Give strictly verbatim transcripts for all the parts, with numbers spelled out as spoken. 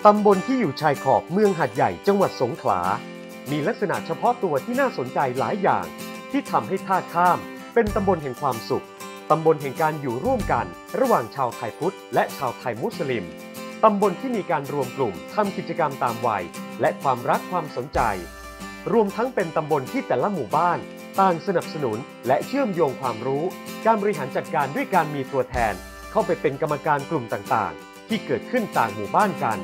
ตำบลที่อยู่ชายขอบเมืองหาดใหญ่จังหวัดสงขลามีลักษณะเฉพาะตัวที่น่าสนใจหลายอย่างที่ทำให้ท่าข้ามเป็นตำบลแห่งความสุขตำบลแห่งการอยู่ร่วมกันระหว่างชาวไทยพุทธและชาวไทยมุสลิมตำบลที่มีการรวมกลุ่มทำกิจกรรมตามวัยและความรักความสนใจรวมทั้งเป็นตำบลที่แต่ละหมู่บ้านต่างสนับสนุนและเชื่อมโยงความรู้การบริหารจัดการด้วยการมีตัวแทนเข้าไปเป็นกรรมการกลุ่มต่างๆที่เกิดขึ้นต่างหมู่บ้านกัน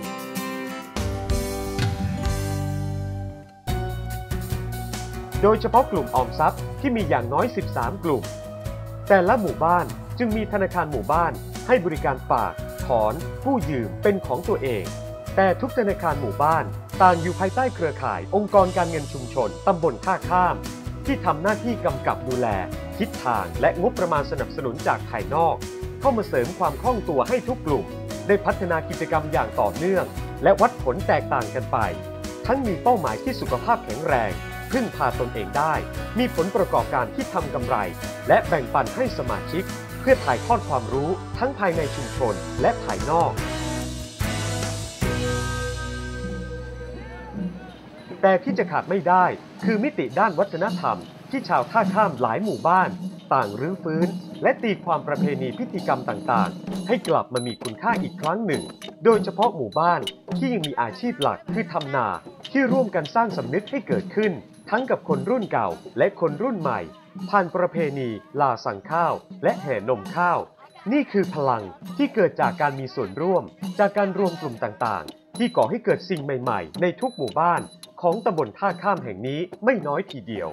โดยเฉพาะกลุ่มออมทรัพย์ที่มีอย่างน้อยสิบสามกลุ่มแต่ละหมู่บ้านจึงมีธนาคารหมู่บ้านให้บริการฝากถอนกู้ยืมเป็นของตัวเองแต่ทุกธนาคารหมู่บ้านต่างอยู่ภายใต้เครือข่ายองค์กรการเงินชุมชนตำบลท่าข้ามที่ทำหน้าที่กำกับดูแลทิศทางและงบประมาณสนับสนุนจากภายนอกเข้ามาเสริมความคล่องตัวให้ทุกกลุ่มได้พัฒนากิจกรรมอย่างต่อเนื่องและวัดผลแตกต่างกันไปทั้งมีเป้าหมายที่สุขภาพแข็งแรงพึ่งพาตนเองได้มีผลประกอบการที่ทำกำไรและแบ่งปันให้สมาชิกเพื่อถ่ายทอดความรู้ทั้งภายในชุมชนและภายนอกแต่ที่จะขาดไม่ได้คือมิติด้านวัฒนธรรมที่ชาวท่าข้ามหลายหมู่บ้านต่างรื้อฟื้นและตีความประเพณีพิธีกรรมต่างๆให้กลับมามีคุณค่าอีกครั้งหนึ่งโดยเฉพาะหมู่บ้านที่ยังมีอาชีพหลักคือทำนาที่ร่วมกันสร้างสำนึกให้เกิดขึ้นทั้งกับคนรุ่นเก่าและคนรุ่นใหม่ผ่านประเพณีลาสั่งข้าวและแห่นมข้าวนี่คือพลังที่เกิดจากการมีส่วนร่วมจากการรวมกลุ่มต่างๆที่ก่อให้เกิดสิ่งใหม่ๆในทุกหมู่บ้านของตำบลท่าข้ามแห่งนี้ไม่น้อยทีเดียว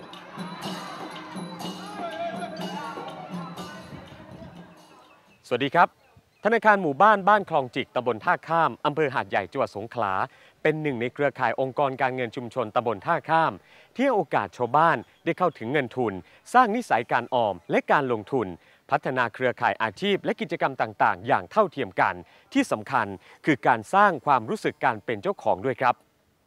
สวัสดีครับธนาคารหมู่บ้านบ้านคลองจิกตำบลท่าข้ามอำเภอหาดใหญ่จังหวัดสงขลาเป็นหนึ่งในเครือข่ายองค์กรการเงินชุมชนตำบลท่าข้ามที่ให้โอกาสชาวบ้านได้เข้าถึงเงินทุนสร้างนิสัยการออมและการลงทุนพัฒนาเครือข่ายอาชีพและกิจกรรมต่างๆอย่างเท่าเทียมกันที่สำคัญคือการสร้างความรู้สึกการเป็นเจ้าของด้วยครับ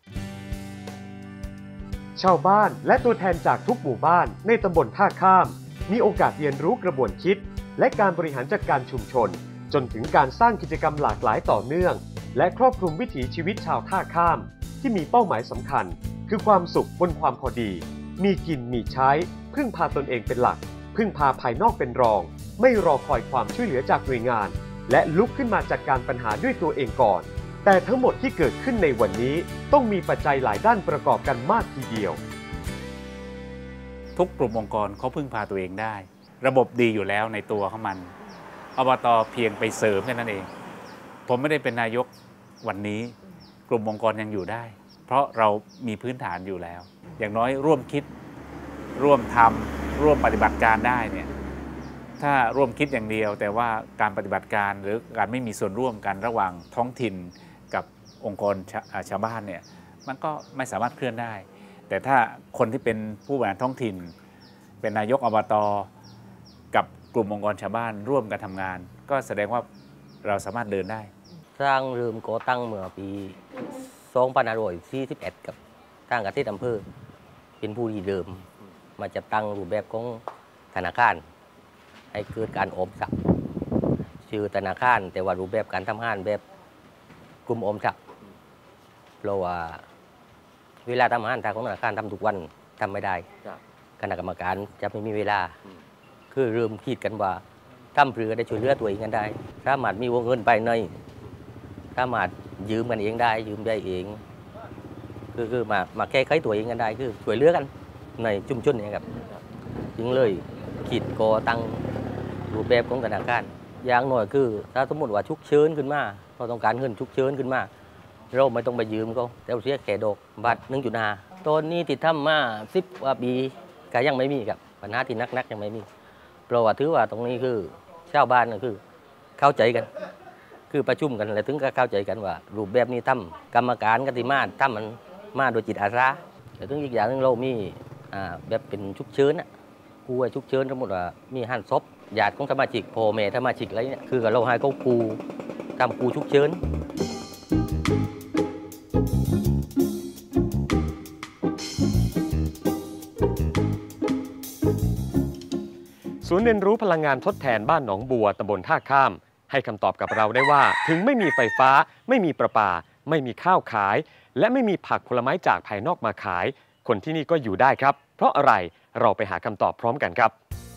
ชาวบ้านและตัวแทนจากทุกหมู่บ้านในตำบลท่าข้ามมีโอกาสเรียนรู้กระบวนคิดและการบริหารจัดการชุมชนจนถึงการสร้างกิจกรรมหลากหลายต่อเนื่องและครอบคลุมวิถีชีวิตชาวท่าข้ามที่มีเป้าหมายสำคัญคือความสุขบนความพอดีมีกินมีใช้พึ่งพาตนเองเป็นหลักพึ่งพาภายนอกเป็นรองไม่รอคอยความช่วยเหลือจากหน่วยงานและลุกขึ้นมาจัดการปัญหาด้วยตัวเองก่อนแต่ทั้งหมดที่เกิดขึ้นในวันนี้ต้องมีปัจจัยหลายด้านประกอบกันมากทีเดียวทุกกลุ่มองค์กรเขาพึ่งพาตัวเองได้ระบบดีอยู่แล้วในตัวของมันอบต.เพียงไปเสริมแค่นั้นเองผมไม่ได้เป็นนายกวันนี้กลุ่มองค์กรยังอยู่ได้เพราะเรามีพื้นฐานอยู่แล้วอย่างน้อยร่วมคิดร่วมทำร่วมปฏิบัติการได้เนี่ยถ้าร่วมคิดอย่างเดียวแต่ว่าการปฏิบัติการหรือการไม่มีส่วนร่วมกันระหว่างท้องถิ่นกับองค์กรชาวบ้านเนี่ยมันก็ไม่สามารถเคลื่อนได้แต่ถ้าคนที่เป็นผู้บริหารท้องถิ่นเป็นนายกอบต.กับกลุ่มองค์กรชาวบ้านร่วมกันทำงานก็แสดงว่าเราสามารถเดินได้สร้างเริ่มก่อตั้งเมื่อปีสองพันห้าร้อยสี่สิบเอ็ดกับทางกสิกรอำเภอเป็นผู้ที่เดิมมาจัดตั้งรูปแบบของธนาคารให้เกิดการออมทรัพย์ชื่อธนาคารแต่ว่ารูปแบบการทำงานแบบกลุ่มออมทรัพย์เพราะว่าเวลาทำงานทางของธนาคารทำทุกวันทำไม่ได้คณะกรรมการจะไม่มีเวลาคือเริ่มคิดกันว่าทำเพื่อได้ช่วยเหลือตัวเองกันได้สามารถมีวงเงินไปในสามารถยืมกันเองได้ยืมได้เองคือคือมามาแก้ไขตัวเองกันได้คือช่วยเหลือกันในชุมชนนี้ครับจึงเลยคิดก่อตั้งรูปแบบของธนาคารอย่างหน่อยคือถ้าสมมติว่าฉุกเฉินขึ้นมาเราต้องการเงินฉุกเฉินขึ้นมาเราไม่ต้องไปยืมเขาแต่เราเสียแค่ดอกบาทหนึ่งจุดห้าตอนนี้ติดทำมาสิบกว่าปีก็ยังไม่มีครับปัญหาที่นักๆยังไม่มีเพราะว่าถือว่าตรงนี้คือชาวบ้านก็คือเข้าใจกันคือประชุมกันแล้วถึงก็เข้าใจกันว่ารูปแบบนี้ทำกรรมการกติมาทำมันมาโดยจิตอาสาแต่ถึงอีกอย่างนึงเรามีแบบเป็นฉุกเฉินอะกูไอ้ฉุกเฉินสมมติว่ามีหั่นศพญาติของสมาชิกพ่อแม่สมาชิกอะไรเนี่ยคือเราให้เขากูทำกูฉุกเฉินศูนย์เรียนรู้พลังงานทดแทนบ้านหนองบัวตำบลท่าข้ามให้คำตอบกับเราได้ว่าถึงไม่มีไฟฟ้าไม่มีประปาไม่มีข้าวขายและไม่มีผักผลไม้จากภายนอกมาขายคนที่นี่ก็อยู่ได้ครับเพราะอะไรเราไปหาคำตอบพร้อมกันครับ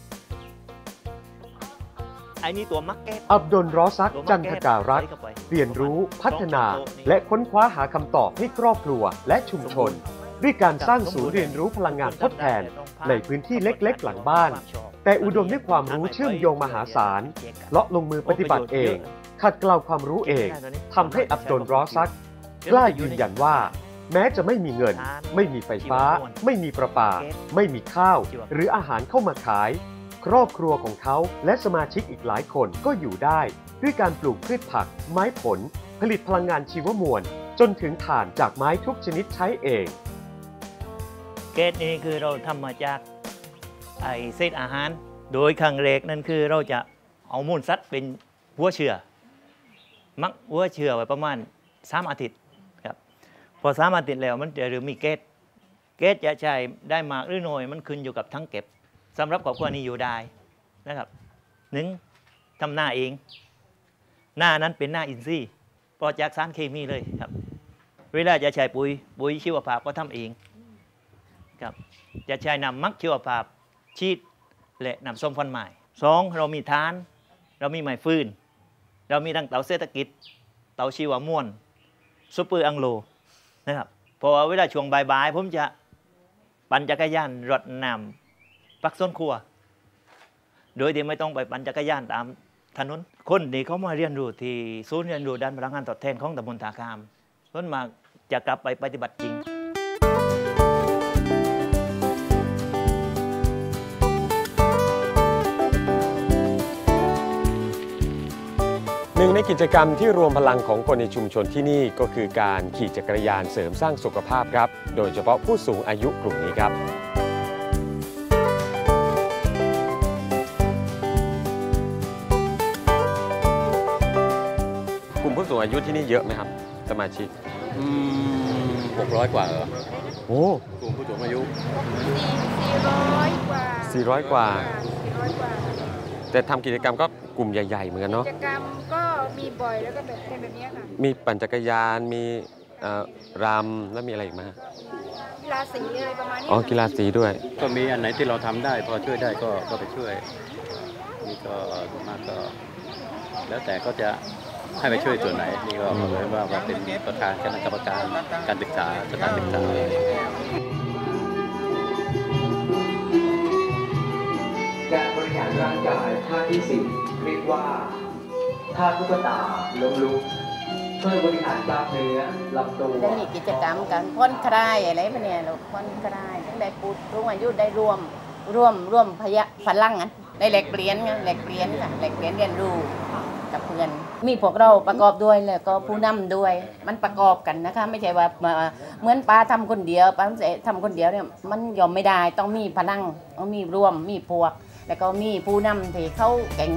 ไอ้นี่ตัวมักเก็ตอับดุลรอซักจันทการักษ์เรียนรู้พัฒนาและค้นคว้าหาคำตอบให้ครอบครัวและชุมชนด้วยการสร้างศูนย์เรียนรู้พลังงานทดแทนในพื้นที่เล็กๆหลังบ้านแต่อุดมด้วยความรู้เชื่อมโยงมหาศาลเลาะลงมือปฏิบัติเองขัดเกลาความรู้เองทำให้อับดุลรอซักกล้ายืนยันว่าแม้จะไม่มีเงินไม่มีไฟฟ้าไม่มีประปาไม่มีข้าวหรืออาหารเข้ามาขายครอบครัวของเขาและสมาชิกอีกหลายคนก็อยู่ได้ด้วยการปลูกพืชผักไม้ผลผลิตพลังงานชีวมวลจนถึงถ่านจากไม้ทุกชนิดใช้เองเกสนี้คือเราทำมาจากไอเศษอาหารโดยครั้งแรกนั่นคือเราจะเอามูลสัตว์เป็นหัวเชื้อมักหัวเชื้อไว้ประมาณสามอาทิตย์ครับพอสามอาทิตย์แล้วมันจะหรือมีเกสเกสจะใช้ได้มากหรือน้อยมันขึ้นอยู่กับทั้งเก็บสำหรับครอบครัวนี้อยู่ได้นะครับหนึ่งทำหน้าเองหน้านั้นเป็นหน้าอินทรีย์ปลอดจากสารเคมีเลยครับเวลาจะใช้ปุ๋ยปุ๋ยชีวภาพก็ทำเองครับจะใช้น้ำมักชีวภาพชีดและน้ำส้มฟันใหม่สองเรามีทานเรามีไม้ฟืนเรามีทั้งเตาเศรษฐกิจเตาชีวม่วนซุปเปอร์อังโลนะครับเพราะว่าเวลาช่วงบ่ายๆผมจะปั่นจักรยานรดน้ำปักส้นครัวโดยที่ไม่ต้องไปปั่นจักรยานตามถนนคนที่เขามาเรียนรู้ที่ศูนย์เรียนรู้ด้านพลังงานทดแทนของตำบลท่าข้ามเพิ่นมาจะกลับไปปฏิบัติจริงหนึ่งในกิจกรรมที่รวมพลังของคนในชุมชนที่นี่ก็คือการขี่จักรยานเสริมสร้างสุขภาพครับโดยเฉพาะผู้สูงอายุกลุ่มนี้ครับกลุ่มผู้สูงอายุที่นี่เยอะไหมครับสมาชิกหกร้อยกว่าเหรอโอ้กลุ่มผู้สูงอายุสี่ร้อยกว่าสี่ร้อยกว่าแต่ทำกิจกรรมก็กลุ่มใหญ่ๆเหมือนกันเนาะกิจกรรมก็มีบ่อยแล้วก็แบบเป็นแบบนี้ค่ะมีปั่นจักรยานมีรำแล้วมีอะไรอีกไหมกีฬาสีอะไรประมาณนี้อ๋อกีฬาสีด้วยก็มีอันไหนที่เราทำได้พอช่วยได้ก็ก็ไปช่วยนี่ก็มากก็แล้วแต่ก็จะให้ไปช่วยส่วนไหนนี่ก็เหมือนว่าเป็นประธานคณะกรรมการการศึกษาสถานศึกษาการบริหารร่างกายท่าที่สี่เรียกว่าท่าตุ๊กตาล้มลุกช่วยบริหารกล้ามเนื้อลำตัวได้มีกิจกรรมการผ่อนคลายอะไรพวกนี้เราผ่อนคลายได้ปูรุ่งอายุได้รวมร่วมร่วมพยะพลังนะได้แลกเปลี่ยนกันแลกเปลี่ยนค่ะแลกเปลี่ยนเรียนรู้กับเพื่อนมีพวกเราประกอบด้วยแล้วก็ผู้นำด้วยมันประกอบกันนะคะไม่ใช่ว่าเหมือนป้าทำคนเดียวป้าทำคนเดียวเนี่ยมันยอมไม่ได้ต้องมีพลังต้องมีร่วมมีพวกแล้วก็มีผู้นำที่เขาเก่ง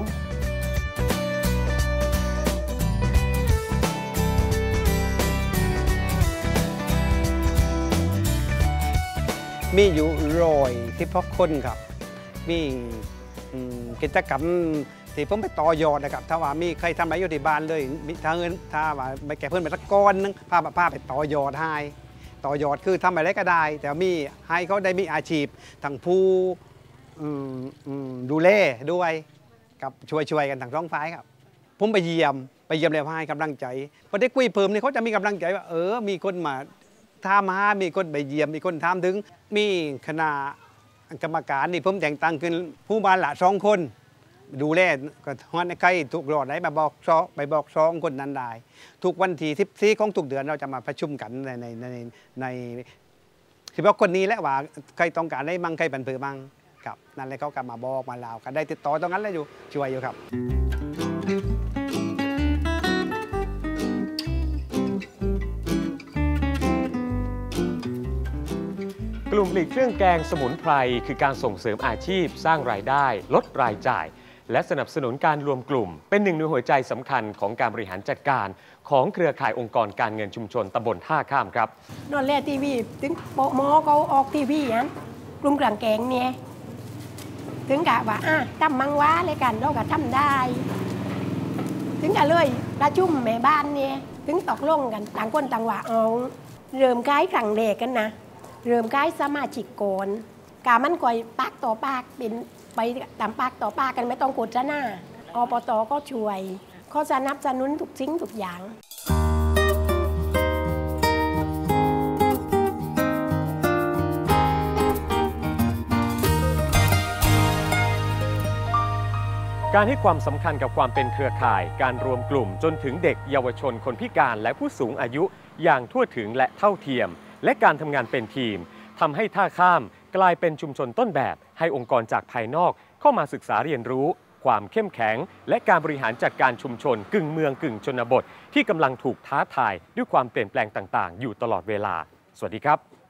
มีอยู่ร้อยที่พกคนครับมีกิจกรรมที่ผมไปต่อยอดนะครับถ้าว่ามีใครทำอะไรอยู่ที่บ้านเลยถ้าเงินถ้าว่าไปแก่เพื่อนไปสักก้อนนึงพาพาไปต่อยอดให้ต่อยอดคือทำอะไรก็ได้แต่มีให้เขาได้มีอาชีพทั้งผู้ดูแลด้วยกับช่วยๆกันทั้งสองฝ่ายครับผมไปเยี่ยมไปเยี่ยมแล้วให้กำลังใจพอได้คุยเพิ่มนี่เขาจะมีกำลังใจว่าเออมีคนมาถามหามีคนไปเยี่ยมมีคนถามถึงมีคณะกรรมการนี่ผมแต่งตั้งขึ้นผู้บานละสองคนดูแลก็ฮอนใกล้ทุกรอดไหนมาบอกซอไปบอกสองคนนั้นได้ทุกวันที่สิบสี่ของทุกเดือนเราจะมาประชุมกันในในในในที่บอกคนนี้และว่าใครต้องการได้มั่งใครบันเผือมั่งครับนั่นเลยเขากลับมาบอกมาเล่ากันได้ติดต่อตรงนั้นเลยอยู่ช่วยอยู่ครับกลุ่มผลิตเครื่องแกงสมุนไพรคือการส่งเสริมอาชีพสร้างรายได้ลดรายจ่ายและสนับสนุนการรวมกลุ่มเป็นหนึ่งในหัวใจสำคัญของการบริหารจัดการของเครือข่ายองค์กรการเงินชุมชนตำบลท่าข้ามครับนอนแรกทีวีถึงโปะหมอเขาออกทีวีนั้นกลุ่มเครื่องแกงเนี่ยถึงกะว่าอ่ะทำมังว้าเลยกันเราก็ทำได้ถึงกะเลยประชุมแม่บ้านเนี่ยถึงตกลงกันต่างคนต่างว่าเอาเริ่มคล้ายครั้งแรกกันนะเริ่มคล้ายสมาชิกโกนกามันก่อยปากต่อปากเป็นไปตามปากต่อปากกันไม่ต้องกดหน้าอปตก็ช่วยเขาสนับสนุนทุกสิ่งทุกอย่างการให้ความสำคัญกับความเป็นเครือข่ายการรวมกลุ่มจนถึงเด็กเยาวชนคนพิการและผู้สูงอายุอย่างทั่วถึงและเท่าเทียมและการทำงานเป็นทีมทำให้ท่าข้ามกลายเป็นชุมชนต้นแบบให้องค์กรจากภายนอกเข้ามาศึกษาเรียนรู้ความเข้มแข็งและการบริหารจัดการชุมชนกึ่งเมืองกึ่งชนบทที่กำลังถูกท้าทายด้วยความเปลี่ยนแปลงต่างๆอยู่ตลอดเวลาสวัสดีครับ